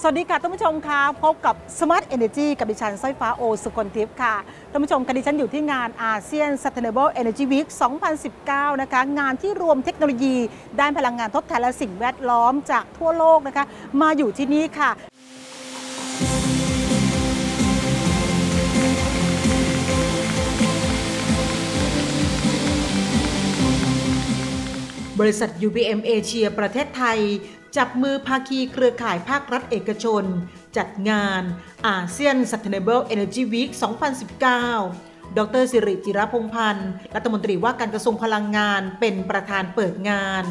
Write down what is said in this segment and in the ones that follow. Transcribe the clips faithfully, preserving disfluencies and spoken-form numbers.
วัสดีค่ะท่านผู้ชมค่ะพบกับ Smart Energy กับดิฉันสร้อยฟ้าโอสุคนทิพย์ค่ะท่านผู้ชมค่ะดิฉันอยู่ที่งานอาเซียน Sustainable Energy Week สองพันสิบเก้า นะคะงานที่รวมเทคโนโลยีด้านพลังงานทดแทนและสิ่งแวดล้อมจากทั่วโลกนะคะมาอยู่ที่นี่ค่ะบริษัท ยู บี เอ็ม เอเชียประเทศไทยจับมือภาคีเครือข่ายภาครัฐเอกชนจัดงานอาเซียน Sustainable Energy Week สองพันสิบเก้า ดร.สิริจิรพงษ์พันธ์รัฐมนตรีว่าการกระทรวงพลังงานเป็นประธานเปิดงาน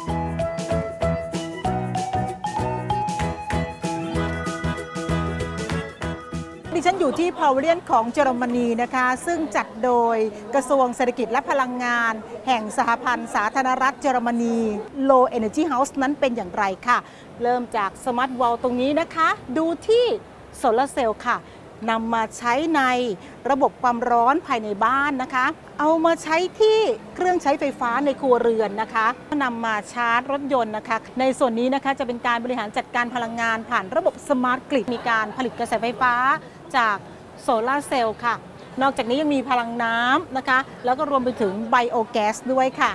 ดิฉันอยู่ที่พาวเวอรียนของเยอรมนีนะคะซึ่งจัดโดยกระทรวงเศรษฐกิจและพลังงานแห่งสหพันธ์สาธารณรัฐเยอรมนี Low Energy House นั้นเป็นอย่างไรค่ะเริ่มจากสมาร์ทวอลตรงนี้นะคะดูที่โซลาร์เซลล์ค่ะนำมาใช้ในระบบความร้อนภายในบ้านนะคะเอามาใช้ที่เครื่องใช้ไฟฟ้าในครัวเรือนนะคะนำมาชาร์จรถยนต์นะคะในส่วนนี้นะคะจะเป็นการบริหารจัดการพลังงานผ่านระบบสมาร์ทกริดมีการผลิตกระแสไฟฟ้าจากโซลาร์เซลล์ค่ะนอกจากนี้ยังมีพลังน้ำนะคะแล้วก็รวมไปถึงไบโอแก๊สด้วยค่ะ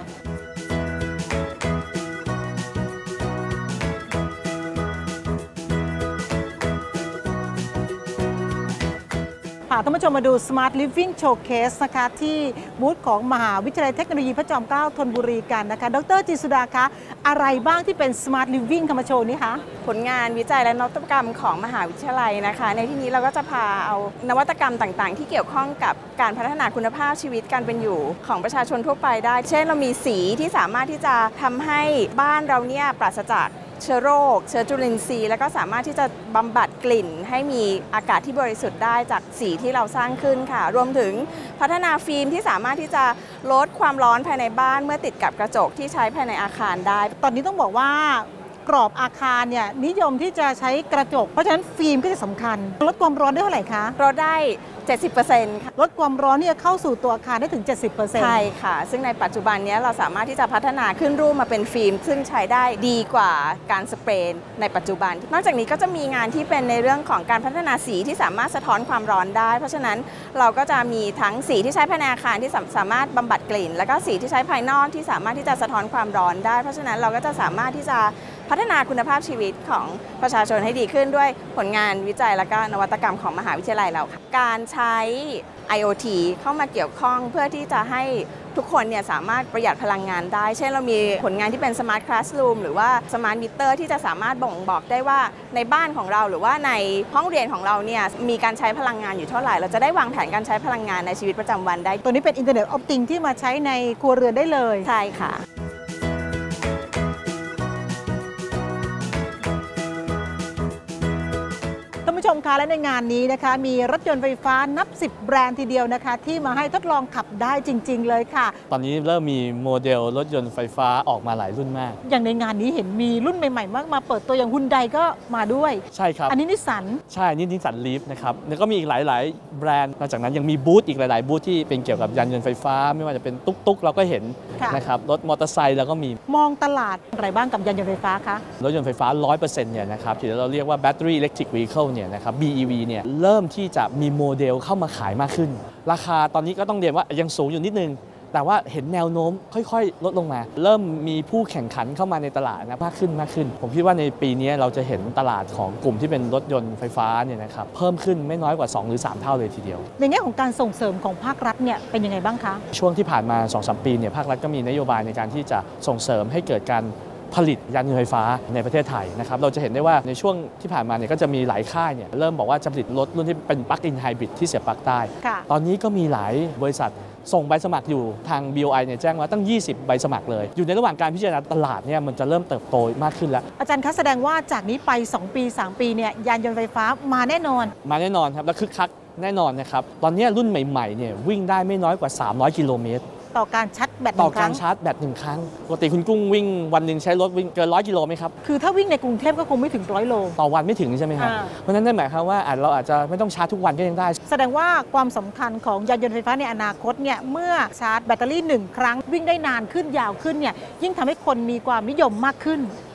พาท่านผู้ชมมาดู Smart Living Showcase นะคะที่บูธของมหาวิทยาลัยเทคโนโลยีพระจอมเกล้าธนบุรีกันนะคะดร.จินสุดาคะอะไรบ้างที่เป็น Smart Living มาโชว์นี้คะผลงานวิจัยและนวัตกรรมของมหาวิทยาลัยนะคะในที่นี้เราก็จะพาเอานวัตกรรมต่างๆที่เกี่ยวข้องกับการพัฒนาคุณภาพชีวิตการเป็นอยู่ของประชาชนทั่วไปได้เช่นเรามีสีที่สามารถที่จะทำให้บ้านเราเนี่ยปราศจากเชื้อโรคเชื้อจุลินทรีย์แล้วก็สามารถที่จะบำบัดกลิ่นให้มีอากาศที่บริสุทธิ์ได้จากสีที่เราสร้างขึ้นค่ะรวมถึงพัฒนาฟิล์มที่สามารถที่จะลดความร้อนภายในบ้านเมื่อติดกับกระจกที่ใช้ภายในอาคารได้ตอนนี้ต้องบอกว่ากรอบอาคารเนี่ยนิยมที่จะใช้กระจกเพราะฉะนั้นฟิล์มก็จะสำคัญลดความร้อนได้เท่าไหร่คะลดได้ เจ็ดสิบเปอร์เซ็นต์ ค่ะลดความร้อนที่จะเข้าสู่ตัวอาคารได้ถึง เจ็ดสิบเปอร์เซ็นต์ใช่ค่ะซึ่งในปัจจุบันนี้เราสามารถที่จะพัฒนาขึ้นรูปมาเป็นฟิล์มซึ่งใช้ได้ดีกว่าการสเปรย์ในปัจจุบันนอกจากนี้ก็จะมีงานที่เป็นในเรื่องของการพัฒนาสีที่สามารถสะท้อนความร้อนได้เพราะฉะนั้นเราก็จะมีทั้งสีที่ใช้ภายในอาคารที่สามารถบำบัดกลิ่นแล้วก็สีที่ใช้ภายนอกที่สามารถที่จะสะท้อนความร้อนได้เพราะฉะนั้นเราก็จะสามารถที่จะพัฒนาคุณภาพชีวิตของประชาชนให้ดีขึ้นด้วยผลงานวิจัยและก็นวัตกรรมของมหาวิทยาลัยเราค่ะการใช้ ไอ โอ ที เข้ามาเกี่ยวข้องเพื่อที่จะให้ทุกคนเนี่ยสามารถประหยัดพลังงานได้เช่นเรามีผลงานที่เป็น Smart Classroom หรือว่า Smart Meter ที่จะสามารถบ่งบอกได้ว่าในบ้านของเราหรือว่าในห้องเรียนของเราเนี่ยมีการใช้พลังงานอยู่เท่าไหร่เราจะได้วางแผนการใช้พลังงานในชีวิตประจำวันได้ตัวนี้เป็น Internet of Things ที่มาใช้ในครัวเรือนได้เลยใช่ค่ะผู้ชมคะและในงานนี้นะคะมีรถยนต์ไฟฟ้านับสิบแบรนด์ทีเดียวนะคะที่มาให้ทดลองขับได้จริงๆเลยค่ะตอนนี้เริ่มมีโมเดลรถยนต์ไฟฟ้าออกมาหลายรุ่นมากอย่างในงานนี้เห็นมีรุ่นใหม่ๆมากมาเปิดตัวอย่างฮุนไดก็มาด้วยใช่ครับอันนี้นิสสันใช่นี่นิสสันลีฟนะครับแล้วก็มีอีกหลายๆแบรนด์นอกจากนั้นยังมีบูธอีกหลายๆบูธที่เป็นเกี่ยวกับยานยนต์ไฟฟ้าไม่ว่าจะเป็นตุ๊กๆเราก็เห็นนะครับรถมอเตอร์ไซค์เราก็มีมองตลาดอะไรบ้างกับยานยนต์ไฟฟ้าคะรถยนต์ไฟฟ้า ร้อยเปอร์เซ็นต์ เนี่ยนะครับที่เราเรียกว่า Battery Electric Vehicle เนี่ยนะครับ บี อี วี เนี่ยเริ่มที่จะมีโมเดลเข้ามาขายมากขึ้นราคาตอนนี้ก็ต้องเรียนว่ายังสูงอยู่นิดนึงแต่ว่าเห็นแนวโน้มค่อยๆลดลงมาเริ่มมีผู้แข่งขันเข้ามาในตลาดนะมากขึ้นมากขึ้นผมคิดว่าในปีนี้เราจะเห็นตลาดของกลุ่มที่เป็นรถยนต์ไฟฟ้าเนี่ยนะครับเพิ่มขึ้นไม่น้อยกว่าสองหรือสามเท่าเลยทีเดียวในแง่ของการส่งเสริมของภาครัฐเนี่ยเป็นยังไงบ้างคะช่วงที่ผ่านมา สองถึงสาม ปีเนี่ยภาครัฐก็มีนโยบายในการที่จะส่งเสริมให้เกิดการผลิตยานยนต์ไฟฟ้าในประเทศไทยนะครับเราจะเห็นได้ว่าในช่วงที่ผ่านมาเนี่ยก็จะมีหลายค่ายเนี่ยเริ่มบอกว่าจะผลิตรถรุ่นที่เป็นปลั๊กอินไฮบริดที่เสียบปลั๊กได้ตอนนี้ก็มีหลายบริษัทส่งใบสมัครอยู่ทาง บี โอ ไอ เนี่ยแจ้งว่าตั้งยี่สิบใบสมัครเลยอยู่ในระหว่างการพิจารณาตลาดเนี่ยมันจะเริ่มเติบโตมากขึ้นแล้วอาจารย์คะแสดงว่าจากนี้ไปสองปีสามปีเนี่ยยานยนต์ไฟฟ้ามาแน่นอนมาแน่นอนครับและคึกคักแน่นอนนะครับตอนนี้รุ่นใหม่ๆเนี่ยวิ่งได้ไม่น้อยกว่าสามร้อยกิโลเมตรต่อการชาร์จแบตต่อการชาร์จแบตหนึ่งครั้งปกติคุณกุ้งวิ่งวันหนึ่งใช้รถวิ่งเกินร้อยกิโลไหมครับคือถ้าวิ่งในกรุงเทพก็คงไม่ถึงร้อยโลต่อวันไม่ถึงใช่ไหมครับเพราะนั้นนั่นหมายความว่าเราอาจจะไม่ต้องชาร์จทุกวันก็ยังได้แสดงว่าความสำคัญของยานยนต์ไฟฟ้าในอนาคตเนี่ยเมื่อชาร์จแบตเตอรี่หนึ่งครั้งวิ่งได้นานขึ้นยาวขึ้นเนี่ยยิ่งทำให้คนมีความนิยมมากขึ้น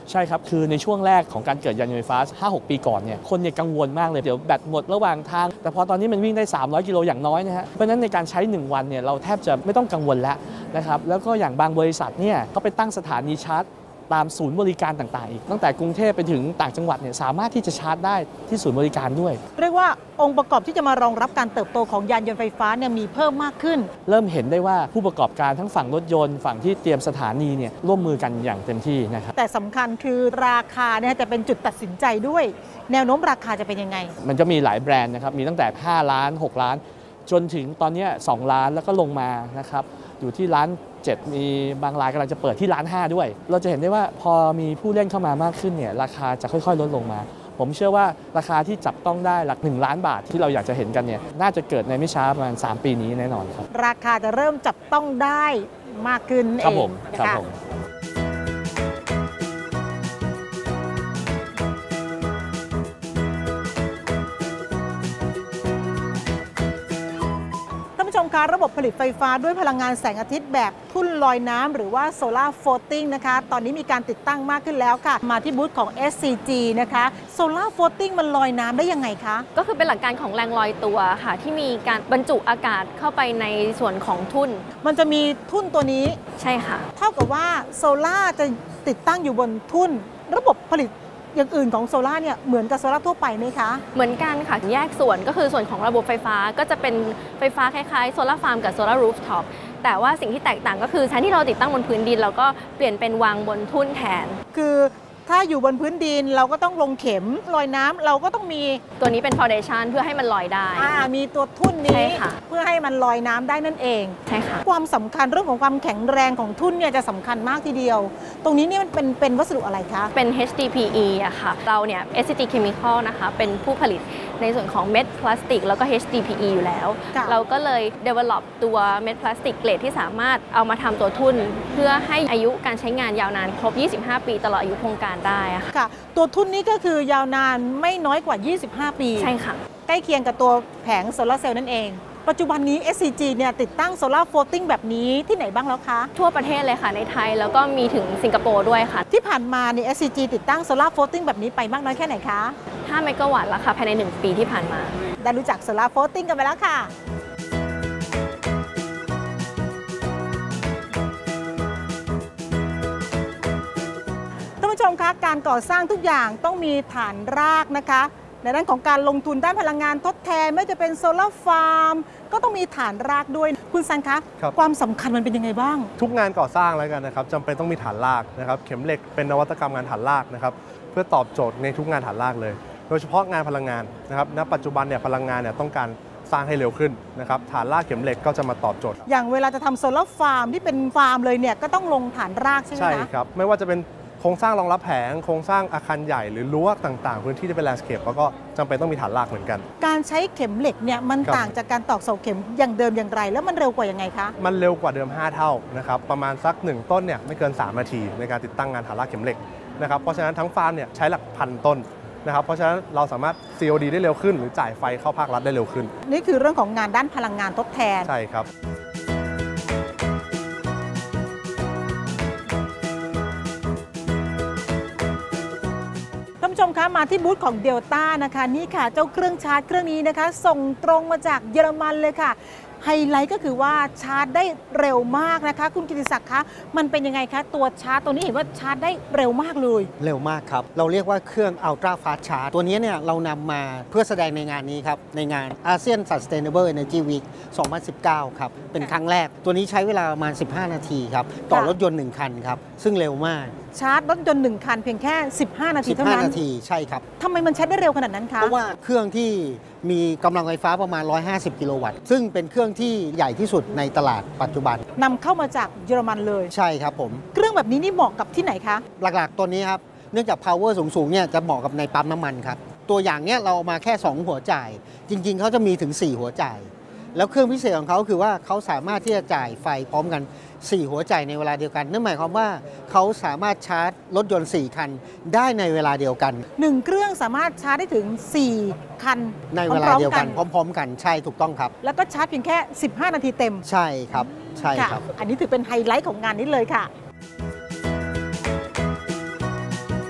ใช่ครับคือในช่วงแรกของการเกิดยานยนต์ไฟฟ้า ห้าหก ปีก่อนเนี่ยคนเนี่ยกังวลมากเลยเดี๋ยวแบตหมดระหว่างทางแต่พอตอนนี้มันวิ่งได้สามร้อยกิโลอย่างน้อยนะฮะเพราะฉะนั้นในการใช้หนึ่งวันเนี่ยเราแทบจะไม่ต้องกังวลแล้วนะครับแล้วก็อย่างบางบริษัทเนี่ยเขาไปตั้งสถานีชาร์จตามศูนย์บริการต่างๆอีกตั้งแต่กรุงเทพไปถึงต่างจังหวัดเนี่ยสามารถที่จะชาร์จได้ที่ศูนย์บริการด้วยเรียกว่าองค์ประกอบที่จะมารองรับการเติบโตของยานยนต์ไฟฟ้าเนี่ยมีเพิ่มมากขึ้นเริ่มเห็นได้ว่าผู้ประกอบการทั้งฝั่งรถยนต์ฝั่งที่เตรียมสถานีเนี่ยร่วมมือกันอย่างเต็มที่นะครับแต่สำคัญคือราคาเนี่ยจะเป็นจุดตัดสินใจด้วยแนวโน้มราคาจะเป็นยังไงมันจะมีหลายแบรนด์นะครับมีตั้งแต่ห้าล้านหกล้านจนถึงตอนนี้สองล้านแล้วก็ลงมานะครับอยู่ที่ล้านเจ็ดมีบางรายกำลังจะเปิดที่ล้านห้าด้วยเราจะเห็นได้ว่าพอมีผู้เล่นเข้ามามากขึ้นเนี่ยราคาจะค่อยๆลดลงมาผมเชื่อว่าราคาที่จับต้องได้หลักหนึ่งล้านบาทที่เราอยากจะเห็นกันเนี่ยน่าจะเกิดในไม่ช้าประมาณสามปีนี้แน่นอนครับราคาจะเริ่มจับต้องได้มากขึ้นเองครับผมครับผมระบบผลิตไฟฟ้าด้วยพลังงานแสงอาทิตย์แบบทุ่นลอยน้ำหรือว่าโซลาร์โฟลติ้งนะคะตอนนี้มีการติดตั้งมากขึ้นแล้วค่ะมาที่บูธของ เอส ซี จี นะคะโซลาร์โฟลติ้งมันลอยน้ำได้ยังไงคะก็คือเป็นหลักการของแรงลอยตัวค่ะที่มีการบรรจุอากาศเข้าไปในส่วนของทุ่นมันจะมีทุ่นตัวนี้ใช่ค่ะเท่ากับว่าโซลาร์จะติดตั้งอยู่บนทุ่นระบบผลิตอย่างอื่นของโซล่าเนี่ยเหมือนกับโซล่าทั่วไปไหมคะเหมือนกันค่ะแยกส่วนก็คือส่วนของระบบไฟฟ้าก็จะเป็นไฟฟ้าคล้ายๆโซล่าฟาร์มกับโซล่ารูฟท็อปแต่ว่าสิ่งที่แตกต่างก็คือแทนที่เราติดตั้งบนพื้นดินเราก็เปลี่ยนเป็นวางบนทุ่นแทนคือถ้าอยู่บนพื้นดินเราก็ต้องลงเข็มลอยน้ำเราก็ต้องมีตัวนี้เป็นฟาวเดชั่นเพื่อให้มันลอยได้อ่ามีตัวทุ่นนี้เพื่อให้มันลอยน้ำได้นั่นเองใช่ค่ะความสำคัญเรื่องของความแข็งแรงของทุ่นเนี่ยจะสำคัญมากทีเดียวตรงนี้นี่มันเป็นเป็นวัสดุอะไรคะเป็น เอช ดี พี อี อะค่ะเราเนี่ย เอส ซี จี Chemical นะคะเป็นผู้ผลิตในส่วนของเม็ดพลาสติกแล้วก็ เอช ดี พี อี อยู่แล้วเราก็เลย develop ตัวเม็ดพลาสติกเกรดที่สามารถเอามาทำตัวทุ่นเพื่อให้อายุการใช้งานยาวนานครบยี่สิบห้าปีตลอดอายุโครงการได้ค่ะตัวทุ่นนี้ก็คือยาวนานไม่น้อยกว่ายี่สิบห้าปีใช่ค่ะใกล้เคียงกับตัวแผงโซลาร์เซลล์นั่นเองปัจจุบันนี้ เอส ซี จี เนี่ยติดตั้งโซลาร์โฟลติ้งแบบนี้ที่ไหนบ้างแล้วคะทั่วประเทศเลยค่ะในไทยแล้วก็มีถึงสิงคโปร์ด้วยค่ะที่ผ่านมาเนี่ย เอส ซี จี ติดตั้งโซลาร์โฟลติ้งแบบนี้ไปมากน้อยแค่ไหนคะห้าเมกะวัตต์แล้วค่ะภายในหนึ่งปีที่ผ่านมาได้รู้จักโซลาร์โฟลติ้งกันไปแล้วค่ะท่านผู้ชมคะการก่อสร้างทุกอย่างต้องมีฐานรากนะคะในด้านของการลงทุนด้านพลังงานทดแทนไม่จะเป็นโซลาร์ฟาร์มก็ต้องมีฐานรากด้วยคุณซันคะความสำคัญมันเป็นยังไงบ้างทุกงานก่อสร้างแล้วกันนะครับจำเป็นต้องมีฐานรากนะครับเข็มเหล็กเป็นนวัตกรรมงานฐานรากนะครับเพื่อตอบโจทย์ในทุกงานฐานรากเลยโดยเฉพาะงานพลังงานนะครับณปัจจุบันเนี่ยพลังงานเนี่ยต้องการสร้างให้เร็วขึ้นนะครับฐานรากเข็มเหล็กก็จะมาตอบโจทย์อย่างเวลาจะทำโซลาร์ฟาร์มที่เป็นฟาร์มเลยเนี่ยก็ต้องลงฐานรากใช่ไหมคะใช่ครับไม่ว่าจะเป็นโครงสร้างรองรับแผงโครงสร้างอาคารใหญ่หรือรั้วต่างๆพื้นที่ที่เป็นแลนด์สเคปแล้วก็จำเป็นต้องมีฐานรากเหมือนกันการใช้เข็มเหล็กเนี่ยมันต่างจากการตอกเสาเข็มอย่างเดิมอย่างไรแล้วมันเร็วกว่ายังไงคะมันเร็วกว่าเดิมห้าเท่านะครับประมาณสักหนึ่งต้นเนี่ยไม่เกินสามนาทีในการติดตั้งงานฐานรากเข็มเหล็กนะครับเพราะฉะนั้นทั้งฟาร์มเนี่ยใช้หลักพันต้นนะครับเพราะฉะนั้นเราสามารถ ซี โอ ดี ได้เร็วขึ้นหรือจ่ายไฟเข้าภาครัฐได้เร็วขึ้นนี่คือเรื่องของงานด้านพลังงานทดแทนใช่ครับท่านผู้ชมคะมาที่บูธของเดลต้านะคะนี่ค่ะเจ้าเครื่องชาร์จเครื่องนี้นะคะส่งตรงมาจากเยอรมันเลยค่ะไฮไลท์ก็คือว่าชาร์จได้เร็วมากนะคะคุณกิติศักดิ์คะมันเป็นยังไงคะตัวชาร์จตัวนี้เห็นว่าชาร์จได้เร็วมากเลยเร็วมากครับเราเรียกว่าเครื่อง Ultra Fast Charge ตัวนี้เนี่ยเรานำมาเพื่อแสดงในงานนี้ครับในงาน อาเซียน Sustainable Energy Week สองพันสิบเก้าครับเป็นครั้งแรกตัวนี้ใช้เวลาประมาณสิบห้านาทีครับต่อรถยนต์หนึ่งคันครับซึ่งเร็วมากชาร์จรถยนต์หนึ่งคันเพียงแค่สิบห้านาทีเท่านั้นสิบห้านาทีใช่ครับทำไมมันใช้ได้เร็วขนาดนั้นคะเพราะว่าเครื่องที่มีกำลังไฟฟ้าประมาณหนึ่งร้อยห้าสิบกิโลวัตต์ซึ่งเป็นเครื่องที่ใหญ่ที่สุดในตลาดปัจจุบันนำเข้ามาจากเยอรมันเลยใช่ครับผมเครื่องแบบนี้นี่เหมาะกับที่ไหนคะหลักๆตัวนี้ครับเนื่องจาก power สูงๆเนี่ยจะเหมาะกับในปั๊มน้ำมันครับตัวอย่างเนี้ยเราเอามาแค่สองหัวจ่ายจริงๆเขาจะมีถึงสี่หัวจ่ายแล้วเครื่องพิเศษของเขาคือว่าเขาสามารถที่จะจ่ายไฟพร้อมกันสี่หัวจ่ายในเวลาเดียวกันนั่นหมายความว่าเขาสามารถชาร์จรถยนต์สี่คันได้ในเวลาเดียวกันหนึ่งเครื่องสามารถชาร์จได้ถึงสี่คันในเวลาเดียวกันพร้อมๆกันใช่ถูกต้องครับแล้วก็ชาร์จเพียงแค่สิบห้านาทีเต็มใช่ครับใช่ครับอันนี้ถือเป็นไฮไลท์ของงานนี้เลยค่ะ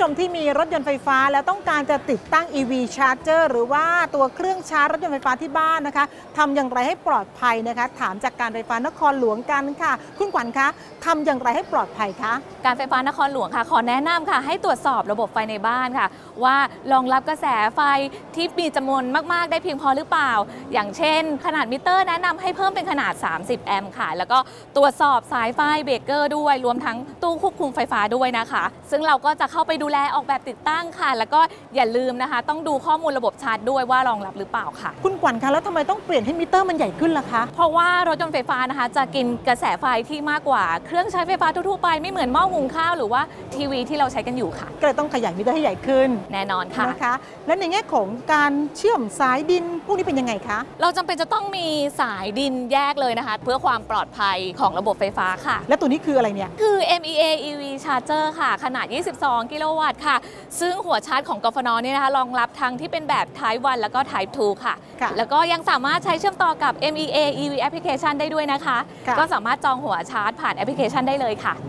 ชมที่มีรถยนต์ไฟฟ้าแล้วต้องการจะติดตั้ง อี วี Charger หรือว่าตัวเครื่องชาร์จรถยนต์ไฟฟ้าที่บ้านนะคะทำอย่างไรให้ปลอดภัยนะคะถามจากการไฟฟ้านครหลวงกันค่ะคุณขวัญคะทำอย่างไรให้ปลอดภัยคะการไฟฟ้านครหลวงค่ะขอแนะนำค่ะให้ตรวจสอบระบบไฟในบ้านค่ะว่ารองรับกระแสไฟที่มีจำนวนมากๆได้เพียงพอหรือเปล่าอย่างเช่นขนาดมิเตอร์แนะนำให้เพิ่มเป็นขนาดสามสิบแอมป์ค่ะแล้วก็ตรวจสอบสายไฟเบรกเกอร์ด้วยรวมทั้งตู้ควบคุมไฟฟ้าด้วยนะคะซึ่งเราก็จะเข้าไปดูแลออกแบบติดตั้งค่ะแล้วก็อย่าลืมนะคะต้องดูข้อมูลระบบชาร์จด้วยว่ารองรับหรือเปล่าค่ะคุณขวัญคะแล้วทำไมต้องเปลี่ยนให้มิเตอร์มันใหญ่ขึ้นล่ะคะเพราะว่ารถยนต์ไฟฟ้านะคะจะกินกระแสไฟที่มากกว่าเครื่องใช้ไฟฟ้าทั่วๆไปไม่เหมือนหม้อหุงข้าวหรือว่าทีวีที่เราใช้กันอยู่ค่ะก็เลยต้องขยายมิเตอร์ให้ใหญ่ขึ้นแน่นอนค่ะนะคะและในแง่ของการเชื่อมสายดินพวกนี้เป็นยังไงคะเราจำเป็นจะต้องมีสายดินแยกเลยนะคะเพื่อความปลอดภัยของระบบไฟฟ้าค่ะและตัวนี้คืออะไรเนี่ยคือ เอ็ม อี เอ อี วี Charger ค่ะขนาดยี่สิบสองกิโลวัตต์ค่ะซึ่งหัวชาร์จของกฟน.เนี่ยนะคะรองรับทั้งที่เป็นแบบ Type วันแล้วก็ Type ทูค่ะแล้วก็ยังสามารถใช้เชื่อมต่อกับ เอ็ม อี เอ อี วี Application ได้ด้วยนะคะก็สามารถจองหัวชาร์จผ่านแอปพลิเคชันได้เลยค่ะ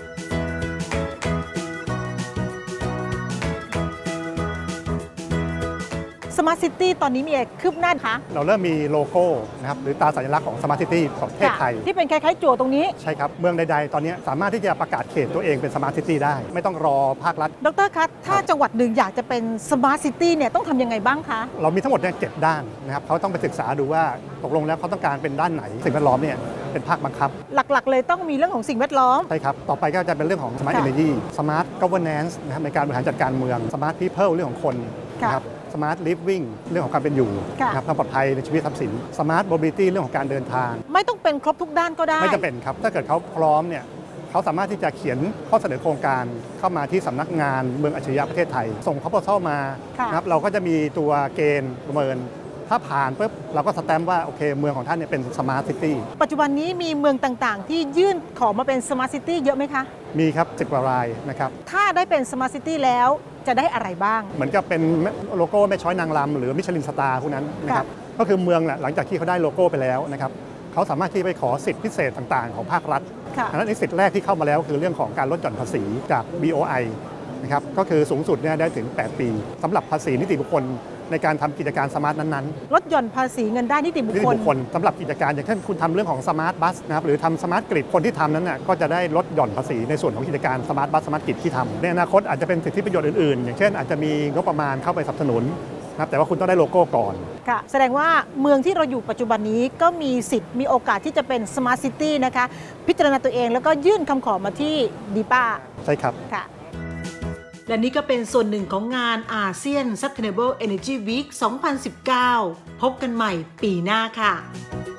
Smart City ตอนนี้มีอะไรคืบหน้าคะเราเริ่มมีโลโก้นะครับหรือตราสัญลักษณ์ของ Smart City ของประเทศไทยที่เป็นคล้ายๆจั่วตรงนี้ใช่ครับเมืองใดๆตอนนี้สามารถที่จะประกาศเขตตัวเองเป็น Smart City ได้ไม่ต้องรอภาครัฐดร.คะถ้าจังหวัดหนึ่งอยากจะเป็น Smart City เนี่ยต้องทำยังไงบ้างคะเรามีทั้งหมดเนี่ยเจ็ดด้านนะครับเขาต้องไปศึกษาดูว่าตกลงแล้วเขาต้องการเป็นด้านไหนสิ่งแวดล้อมเนี่ยเป็นภาคบังคับหลักๆเลยต้องมีเรื่องของสิ่งแวดล้อมใช่ครับต่อไปก็จะเป็นเรื่องของ Smart Energy Smart Governance นะครับในการบริหารจัดการเมือง Smart People เรื่องของคนนะครับSmart Living เรื่องของความเป็นอยู่นะครับความปลอดภัยในชีวิตทรัพย์สิน Smart Mobility เรื่องของการเดินทางไม่ต้องเป็นครบทุกด้านก็ได้ไม่จำเป็นครับถ้าเกิดเขาพร้อมเนี่ยเขาสามารถที่จะเขียนข้อเสนอโครงการเข้ามาที่สำนักงานเมืองอัจฉริยะประเทศไทยส่ง proposal มานะครับเราก็จะมีตัวเกณฑ์ประเมินถ้าผ่านปุ๊บเราก็สแตมป์ว่าโอเคเมืองของท่านเนี่ยเป็น Smart City ปัจจุบันนี้มีเมืองต่างๆที่ยื่นขอมาเป็น Smart City เยอะไหมคะมีครับสิบกว่ารายนะครับถ้าได้เป็น Smart City แล้วจะได้อะไรบ้างเหมือนกับเป็นโลโก้แม่ช้อยนางรำหรือมิชลินสตาร์พวกนั้นนะครับก็คือเมืองหลังจากที่เขาได้โลโก้ไปแล้วนะครับเขาสามารถที่ไปขอสิทธิพิเศษต่างๆของภาครัฐอันนั้นสิทธิแรกที่เข้ามาแล้วคือเรื่องของการลดหย่อนภาษีจาก บี โอ ไอ นะครับก็คือสูงสุดเนี่ยได้ถึงแปดปีสำหรับภาษีนิติบุคคลในการทำกิจการสมาร์ทนั้นๆลดหย่อนภาษีเงินได้นิติบุคคลสำหรับกิจการอย่างเช่นคุณทำเรื่องของสมาร์ทบัสนะครับหรือทำสมาร์ทกริดคนที่ทำนั้นน่ะก็จะได้ลดหย่อนภาษีในส่วนของกิจการสมาร์ทบัสสมาร์ทกริดที่ทำในอนาคตอาจจะเป็นสิทธิประโยชน์อื่นๆอย่างเช่นอาจจะมีงบประมาณเข้าไปสนับสนุนนะครับแต่ว่าคุณต้องได้โลโก้ก่อนค่ะแสดงว่าเมืองที่เราอยู่ปัจจุบันนี้ก็มีสิทธิ์มีโอกาสที่จะเป็น Smart City นะคะพิจารณาตัวเองแล้วก็ยื่นคำขอมาที่ดีป้าใช่ครับค่ะและนี่ก็เป็นส่วนหนึ่งของงานอาเซียน Sustainable Energy Week สองพันสิบเก้า พบกันใหม่ปีหน้าค่ะ